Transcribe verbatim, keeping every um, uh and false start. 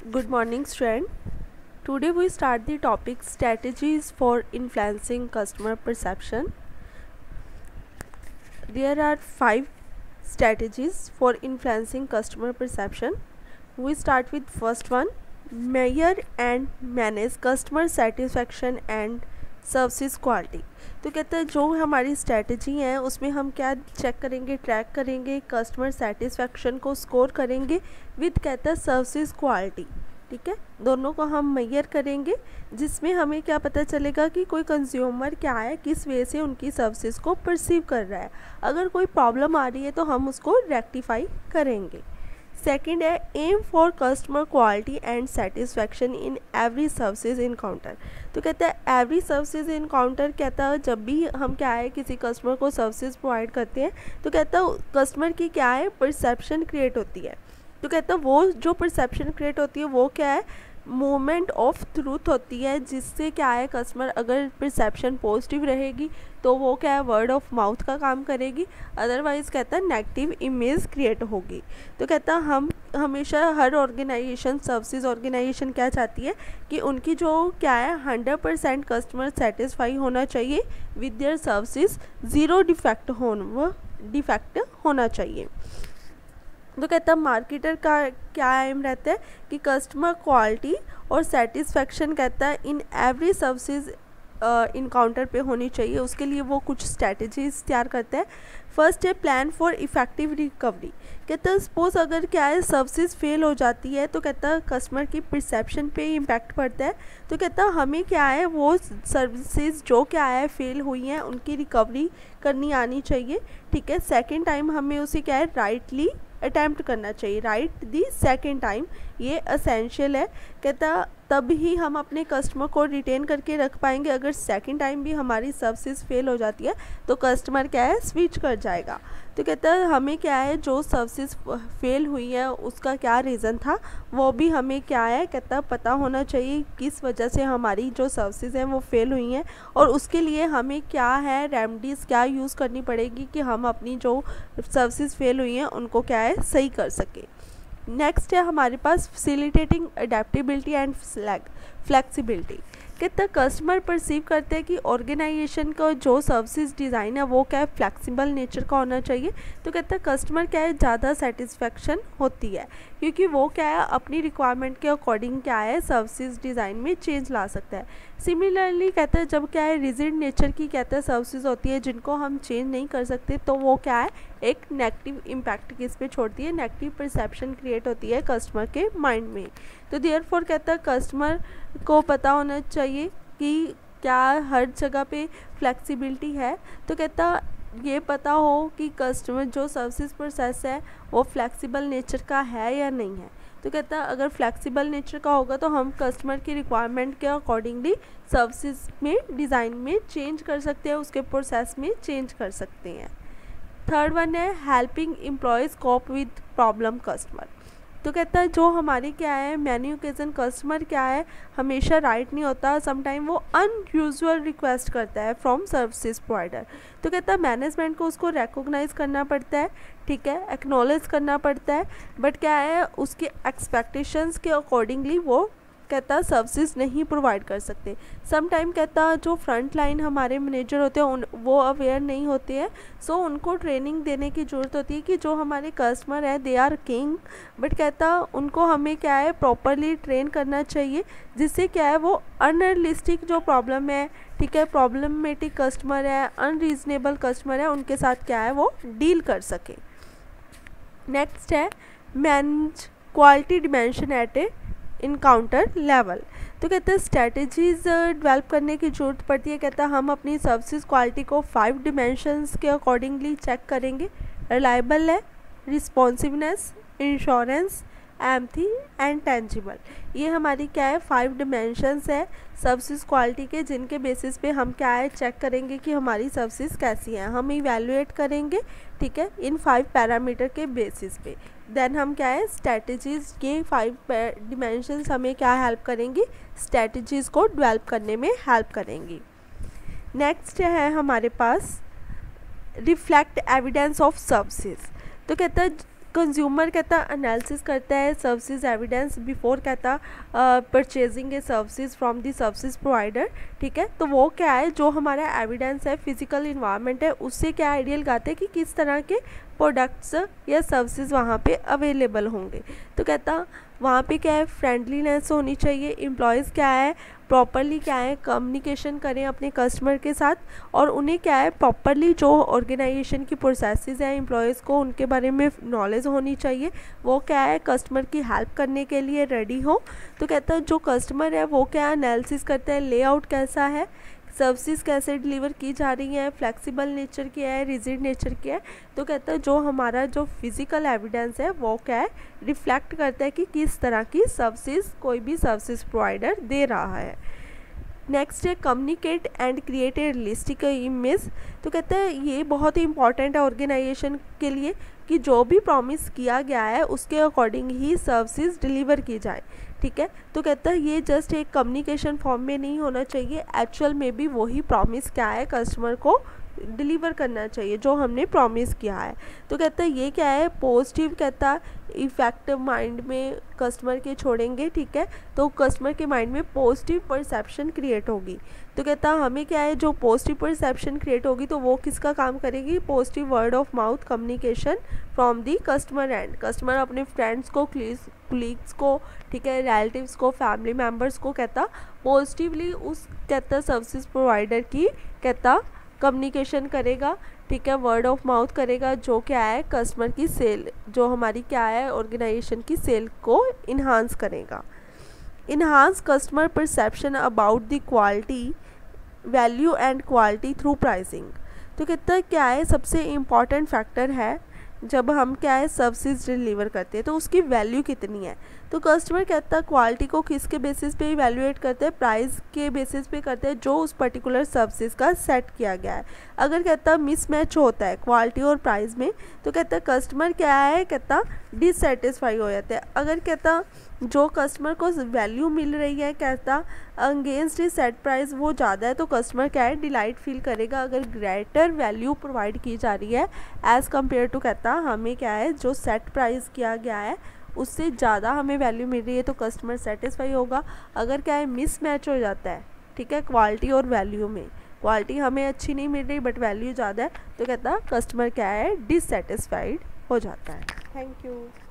Good morning, student. Today we start the topic strategies for influencing customer perception. There are five strategies for influencing customer perception. We start with first one, measure and manage customer satisfaction and services quality. तो कहते हैं जो हमारी strategy है उसमें हम क्या check करेंगे, ट्रैक करेंगे, कस्टमर सेटिस्फेक्शन को स्कोर करेंगे विद कहता है सर्विसेज क्वालिटी। ठीक है, दोनों को हम मेजर करेंगे जिसमें हमें क्या पता चलेगा कि कोई कंज्यूमर क्या है, किस वे से उनकी सर्विसेज को परसीव कर रहा है। अगर कोई प्रॉब्लम आ रही है तो हम उसको रेक्टिफाई करेंगे। सेकेंड है aim for customer quality and satisfaction in every services encounter. तो कहता है एवरी सर्विसेज इनकाउंटर कहता है जब भी हम क्या है किसी कस्टमर को सर्विसेज प्रोवाइड करते हैं तो कहता है कस्टमर की क्या है परसेप्शन क्रिएट होती है। तो कहता है वो जो परसेप्शन क्रिएट होती है वो क्या है मोमेंट ऑफ ट्रूथ होती है, जिससे क्या है कस्टमर अगर परसेप्शन पॉजिटिव रहेगी तो वो क्या है वर्ड ऑफ माउथ का काम करेगी, अदरवाइज़ कहता है नेगेटिव इमेज क्रिएट होगी। तो कहता है हम हमेशा हर ऑर्गेनाइजेशन सर्विसेज ऑर्गेनाइजेशन क्या चाहती है कि उनकी जो क्या है हंड्रेड परसेंट कस्टमर सेटिस्फाई होना चाहिए with their services, zero defect हो डिफेक्ट होना चाहिए। तो कहता है मार्केटर का क्या एम रहता है कि कस्टमर क्वालिटी और सेटिस्फेक्शन कहता है इन एवरी सर्विसेज इनकाउंटर पे होनी चाहिए। उसके लिए वो कुछ स्ट्रैटेजीज तैयार करता है। फर्स्ट है प्लान फॉर इफ़ेक्टिव रिकवरी। कहता है सपोज अगर क्या है सर्विसेज फेल हो जाती है तो कहता है कस्टमर की परसेप्शन पे इम्पैक्ट पड़ता है। तो कहता है हमें क्या है वो सर्विसेज जो क्या है फेल हुई हैं उनकी रिकवरी करनी आनी चाहिए। ठीक है, सेकेंड टाइम हमें उसे क्या है राइटली अटैम्प्ट करना चाहिए, राइट दी सेकेंड टाइम, ये असेंशियल है। कहता तब ही हम अपने कस्टमर को रिटेन करके रख पाएंगे। अगर सेकेंड टाइम भी हमारी सर्विसेज फेल हो जाती है तो कस्टमर क्या है स्विच कर जाएगा। तो कहता है हमें क्या है जो सर्विसेज फेल हुई है उसका क्या रीज़न था वो भी हमें क्या है कहता पता होना चाहिए, किस वजह से हमारी जो सर्विसेज हैं वो फेल हुई हैं और उसके लिए हमें क्या है रेमेडीज़ क्या यूज़ करनी पड़ेगी कि हम अपनी जो सर्विसेज फेल हुई हैं उनको क्या है सही कर सकें। नेक्स्ट है हमारे पास फैसिलिटेटिंग अडेप्टेबिलिटी एंड फ्लेक्सिबिलिटी। कितना कस्टमर परसीव करते हैं कि ऑर्गेनाइजेशन का जो सर्विसेज डिज़ाइन है वो क्या है फ्लेक्सिबल नेचर का होना चाहिए। तो कहता है कस्टमर क्या है ज़्यादा सेटिस्फेक्शन होती है क्योंकि वो क्या है अपनी रिक्वायरमेंट के अकॉर्डिंग क्या है सर्विसेज डिज़ाइन में चेंज ला सकता है। सिमिलरली कहता है जब क्या है रिजिड नेचर की कहता है सर्विसेज होती है जिनको हम चेंज नहीं कर सकते तो वो क्या है एक नेगेटिव इम्पैक्ट किस पे छोड़ती है, नेगेटिव परसेप्शन क्रिएट होती है कस्टमर के माइंड में। तो देयरफॉर कहता है कस्टमर को पता होना चाहिए कि क्या हर जगह पे फ्लेक्सिबिलिटी है। तो कहता ये पता हो कि कस्टमर जो सर्विसेज प्रोसेस है वो फ्लेक्सिबल नेचर का है या नहीं है। तो कहता है अगर फ्लेक्सिबल नेचर का होगा तो हम कस्टमर की रिक्वायरमेंट के अकॉर्डिंगली सर्विसेज में डिज़ाइन में चेंज कर सकते हैं, उसके प्रोसेस में चेंज कर सकते हैं। थर्ड वन है helping employees cope with problem customer. तो कहता है जो हमारी क्या है मैनी ओकेजन कस्टमर क्या है हमेशा राइट नहीं होता, समटाइम वो अनयूजुअल रिक्वेस्ट करता है फ्रॉम सर्विसेज प्रोवाइडर। तो कहता है मैनेजमेंट को उसको रिकॉग्नाइज करना पड़ता है, ठीक है, एक्नॉलेज करना पड़ता है, बट क्या है उसके एक्सपेक्टेशंस के अकॉर्डिंगली वो कहता सर्विसेज नहीं प्रोवाइड कर सकते। सम टाइम कहता जो फ्रंट लाइन हमारे मैनेजर होते हैं उन वो अवेयर नहीं होते हैं, सो उनको ट्रेनिंग देने की ज़रूरत होती है कि जो हमारे कस्टमर है दे आर किंग, बट कहता उनको हमें क्या है प्रॉपरली ट्रेन करना चाहिए जिससे क्या है वो अनरियलिस्टिक जो प्रॉब्लम है, ठीक है, प्रॉब्लमेटिक कस्टमर है, अनरीजनेबल कस्टमर है, उनके साथ क्या है वो डील कर सके। नेक्स्ट है manage quality dimension at a encounter level. तो कहते हैं स्ट्रैटेजीज डेवलप करने की ज़रूरत पड़ती है। कहता है हम अपनी सर्विसेज क्वालिटी को फाइव डिमेंशंस के अकॉर्डिंगली चेक करेंगे। रिलायबल है, responsiveness, insurance, empathy and tangible. ये हमारी क्या है फाइव डिमेंशंस है सर्विसेज क्वालिटी के जिनके बेसिस पे हम क्या है चेक करेंगे कि हमारी सर्विसेज कैसी हैं, हम इवैल्यूएट करेंगे, ठीक है, इन फाइव पैरामीटर के बेसिस पे। देन हम क्या है स्ट्रैटेजीज़ के फाइव डिमेंशंस हमें क्या हेल्प करेंगी स्ट्रैटेजीज़ को डेवलप करने में हेल्प करेंगी। नेक्स्ट है हमारे पास रिफ्लेक्ट एविडेंस ऑफ सर्विसेज। तो कहता है कंज्यूमर कहता एनालिसिस करता है सर्विसेज एविडेंस बिफोर कहता purchasing a services from the services provider, ठीक है। तो वो क्या है, जो हमारा एविडेंस है फिजिकल इन्वायरमेंट है, उससे क्या आइडिया लगाते हैं कि किस तरह के प्रोडक्ट्स या सर्विसेज वहाँ पे अवेलेबल होंगे। तो कहता वहाँ पे क्या है, फ्रेंडलीनेस होनी चाहिए, एम्प्लॉयज़ क्या है प्रॉपरली क्या है कम्युनिकेशन करें अपने कस्टमर के साथ, और उन्हें क्या है प्रॉपरली जो ऑर्गेनाइजेशन की प्रोसेसेस हैं एम्प्लॉयज़ को उनके बारे में नॉलेज होनी चाहिए, वो क्या है कस्टमर की हेल्प करने के लिए रेडी हो। तो कहता है जो कस्टमर है वो क्या एनालिसिस करता है, लेआउट कैसा है, सर्विसेज कैसे डिलीवर की जा रही हैं, फ्लेक्सिबल नेचर की है, रिजिड नेचर की है। तो कहता है जो हमारा जो फिज़िकल एविडेंस है वो क्या है रिफ्लेक्ट करता है कि किस तरह की सर्विसेज कोई भी सर्विसेज प्रोवाइडर दे रहा है। नेक्स्ट है communicate and create a realistic image. तो कहते हैं ये बहुत ही इंपॉर्टेंट है ऑर्गेनाइजेशन के लिए कि जो भी प्रॉमिस किया गया है उसके अकॉर्डिंग ही सर्विसेज डिलीवर की जाए, ठीक है। तो कहता है ये जस्ट एक कम्युनिकेशन फॉर्म में नहीं होना चाहिए, एक्चुअल में भी वही प्रॉमिस क्या है कस्टमर को डिलीवर करना चाहिए जो हमने प्रॉमिस किया है। तो कहता है ये क्या है पॉजिटिव कहता इफेक्ट माइंड में कस्टमर के छोड़ेंगे, ठीक है। तो कस्टमर के माइंड में पॉजिटिव परसेप्शन क्रिएट होगी। तो कहता हमें क्या है जो पॉजिटिव परसेप्शन क्रिएट होगी तो वो किसका काम करेगी, positive word of mouth communication from the customer end. Customer अपने फ्रेंड्स को कुलीग्स को, ठीक है, रिलेटिव्स को, फैमिली मेम्बर्स को कहता पॉजिटिवली उस कहता सर्विसेज प्रोवाइडर की कहता कम्युनिकेशन करेगा, ठीक है, वर्ड ऑफ माउथ करेगा, जो क्या है कस्टमर की सेल जो हमारी क्या है ऑर्गेनाइजेशन की सेल को इन्हांस करेगा। Enhance customer perception about the quality value and quality through pricing. तो कितना क्या है सबसे इम्पॉर्टेंट फैक्टर है जब हम क्या है सर्विसेज डिलीवर करते हैं तो उसकी वैल्यू कितनी है। तो कस्टमर कहता है क्वालिटी को किसके बेसिस पे इवैल्यूएट करते हैं, प्राइस के बेसिस पे करते हैं जो उस पर्टिकुलर सर्विसेज का सेट किया गया है। अगर कहता मिसमैच होता है क्वालिटी और प्राइस में तो कहता कस्टमर क्या है कहता डिससेटिस्फाई हो जाता है। अगर कहता जो कस्टमर को वैल्यू मिल रही है कहता अगेंस्ट सेट प्राइस वो ज़्यादा है तो कस्टमर क्या है डिलाइट फील करेगा। अगर ग्रेटर वैल्यू प्रोवाइड की जा रही है एज़ कम्पेयर टू कहता हमें क्या है जो सेट प्राइस किया गया है उससे ज़्यादा हमें वैल्यू मिल रही है तो कस्टमर सेटिस्फाई होगा। अगर क्या है मिसमैच हो जाता है, ठीक है, क्वालिटी और वैल्यू में, क्वालिटी हमें अच्छी नहीं मिल रही बट वैल्यू ज़्यादा है तो कहता कस्टमर क्या है डिससेटिस्फाइड हो जाता है। Thank you.